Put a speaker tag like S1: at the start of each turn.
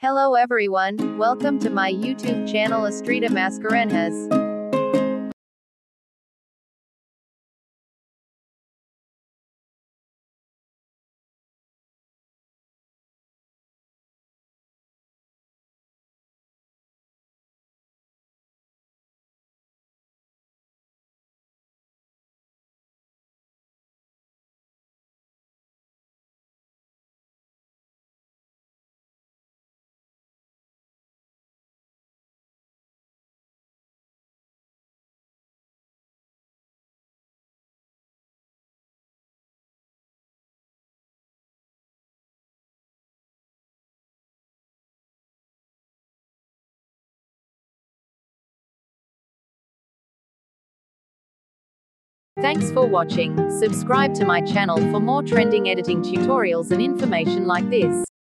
S1: Hello everyone, welcome to my YouTube channel Estrita Mascarenhas. Thanks for watching. Subscribe to my channel for more trending editing tutorials and information like this.